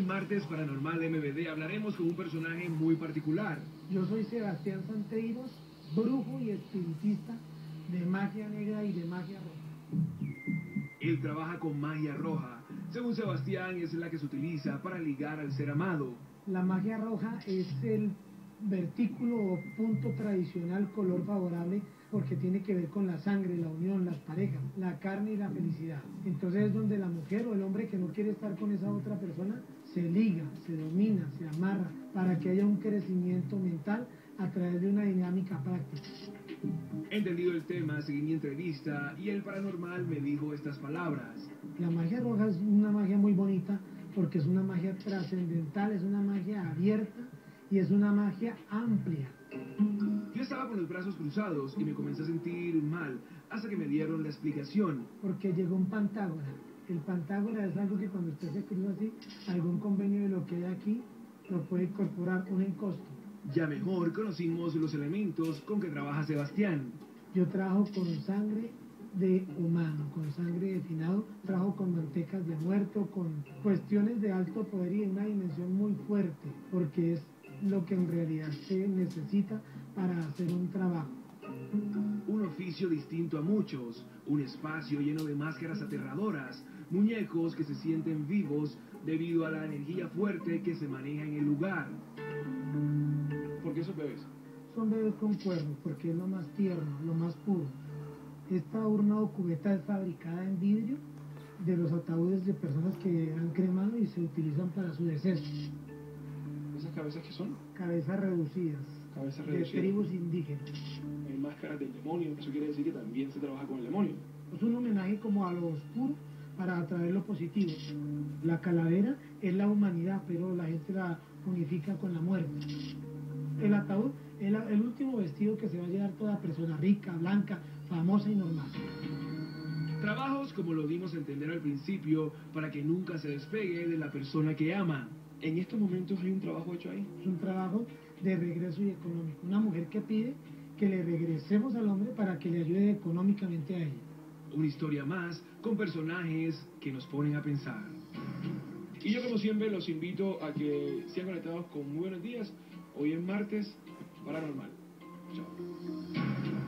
en Martes Paranormal MBD hablaremos con un personaje muy particular. Yo soy Sebastián Santeiros, brujo y espiritista de magia negra y de magia roja. Él trabaja con magia roja. Según Sebastián, es la que se utiliza para ligar al ser amado. La magia roja es el vertículo o punto tradicional, color favorable, porque tiene que ver con la sangre, la unión, las parejas, la carne y la felicidad. Entonces es donde la mujer o el hombre que no quiere estar con esa otra persona se liga, se domina, se amarra, para que haya un crecimiento mental a través de una dinámica práctica. Entendido el tema, seguí mi entrevista y el paranormal me dijo estas palabras. La magia roja es una magia muy bonita porque es una magia trascendental, es una magia abierta y es una magia amplia. Yo estaba con los brazos cruzados y me comencé a sentir mal hasta que me dieron la explicación. Porque llegó un pantágora. El pantágora es algo que cuando usted se cruza así, algún convenio de lo que hay aquí lo puede incorporar un encosto. Ya mejor conocimos los elementos con que trabaja Sebastián. Yo trabajo con sangre de humano, con sangre de finado, trabajo con mantecas de muerto, con cuestiones de alto poder y de una dimensión muy fuerte, porque es lo que en realidad se necesita para hacer un trabajo. Un oficio distinto a muchos, un espacio lleno de máscaras aterradoras, muñecos que se sienten vivos debido a la energía fuerte que se maneja en el lugar. ¿Por qué esos bebés? Son bebés con cuernos, porque es lo más tierno, lo más puro. Esta urna o cubeta es fabricada en vidrio de los ataúdes de personas que han cremado y se utilizan para su deceso. ¿Esas cabezas qué son? Cabezas reducidas. Cabezas de reducidas. tribus indígenas. Hay máscaras del demonio, eso quiere decir que también se trabaja con el demonio. Es un homenaje como a lo oscuro para atraer lo positivo. La calavera es la humanidad, pero la gente la unifica con la muerte. El ataúd es el último vestido que se va a llevar toda persona rica, blanca, famosa y normal. Trabajos como lo dimos a entender al principio para que nunca se despegue de la persona que ama. En estos momentos hay un trabajo hecho ahí. Es un trabajo de regreso y económico. Una mujer que pide que le regresemos al hombre para que le ayude económicamente a ella. Una historia más con personajes que nos ponen a pensar. Y yo como siempre los invito a que sean conectados con Muy Buenos Días. Hoy es Martes Paranormal. Chao.